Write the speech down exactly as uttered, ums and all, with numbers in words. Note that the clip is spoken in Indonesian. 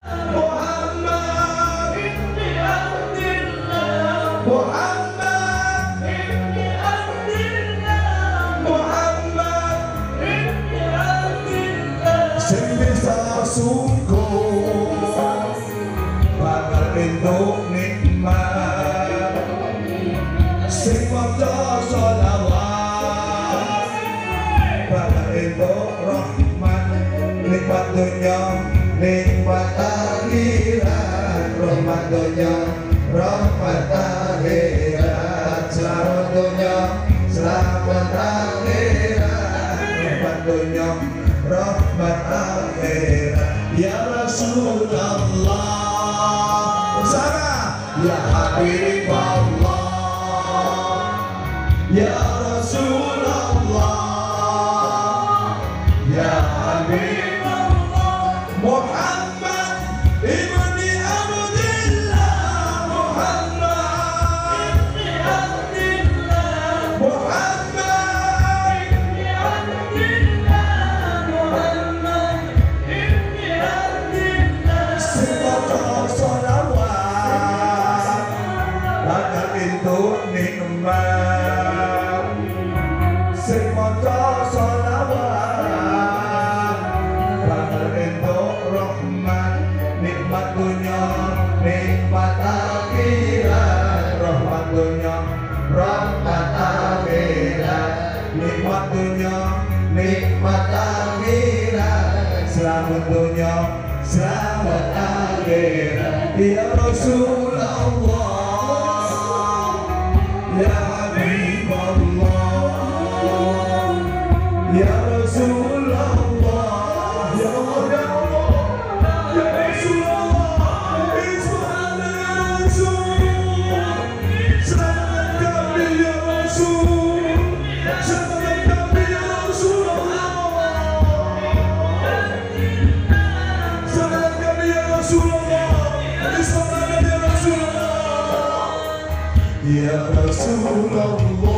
Muhammad ibni Abdillah, Muhammad ibni Abdillah, Muhammad ibni Abdillah. Sing bisa sungguh bakal entuk nikmat, sing maca sholawat bakal entuk rahmat, nikmat dunya nikmat akhirat, rahmat dunya rahmat akhirat, selamat dunya selamat akhirat, rahmat dunya rahmat akhirat. Ya Rasulullah bersama ya Habib Allah, ya Rasulullah, ya Habib Muhammad ibni Abdillah, Muhammad ibni Abdillah, Muhammad ibni Abdillah, Muhammad ibni Abdillah. Semoga sholawat bakal entuk nikmat, semoga sholawat bakal entuk rahmat, nikmat dunya nikmat akhirat, rahmat dunya rahmat akhirat, nikmat dunya nikmat akhirat, selamat dunya selamat akhirat. Ya Rasulullah, ya Habib Allah, ya Rasulullah, ya Allah, ya Allah, ya Rasulullah, Ismail Rasul, selamat kami ya Rasul, selamat kami ya Rasulullah, selamat kami ya Rasulullah, Ismail ya Rasulullah, ya Rasulullah.